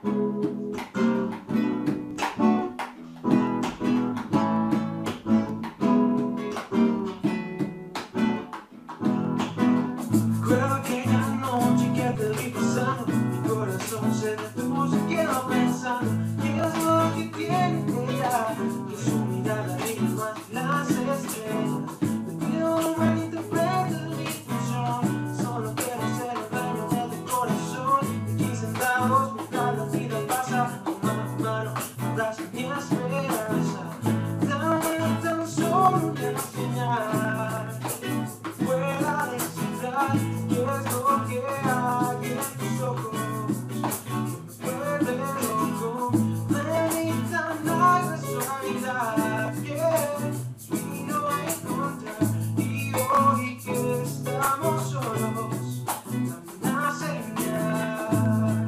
Recuerdo aquella noche que te vi pasando, mi corazón se detuvo, se quedó pensando qué es lo que tiene ella, que su mirada brilla más que las estrellas. Te pido no malinterpretes mi intención, solo quiero ser el dueño de tu corazón. Aquí sentados mientras la vida pasa, toma mi mano, abraza mi esperanza. Dame tan solo una señal que pueda descifrar qué es lo que hay en tus ojos. Vuelve loco, medita la casualidad que vino a encontrar. Y hoy que estamos solos, dame una señal.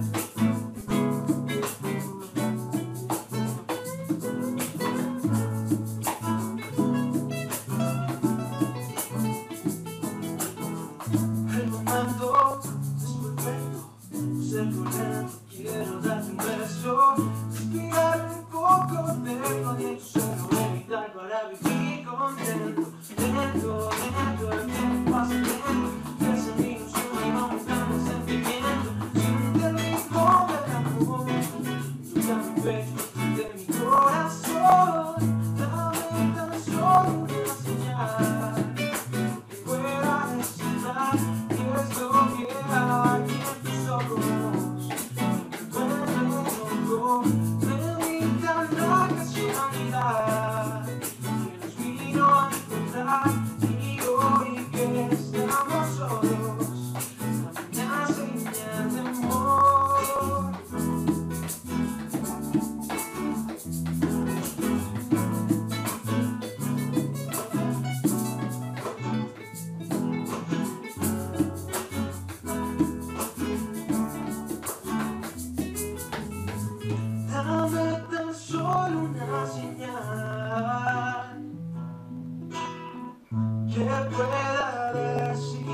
El momento es perfecto, ser correcto, quiero darte un beso, respirar un poco de tu suelo, evitar para vivir contento. Lento, lento, el tiempo pasa lento, que es el minuto y no buscando el sentimiento. Siente el ritmo del amor, toca mi pecho de mi corazón. Dame tan solo una señal que pueda descifrar qué es lo que hay en tus ojos. Vuelve loco, medita la casualidad que nos vino a encontrar. Y hoy que estamos solos, dame una señal de amor. Dame tan solo una señal que pueda decir